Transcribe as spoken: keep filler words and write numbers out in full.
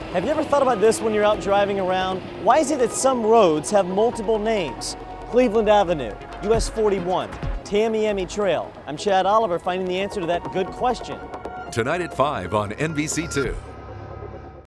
Have you ever thought about this when you're out driving around? Why is it that some roads have multiple names? Cleveland Avenue, U S forty-one, Tamiami Trail. I'm Chad Oliver, finding the answer to that good question. Tonight at five on N B C two.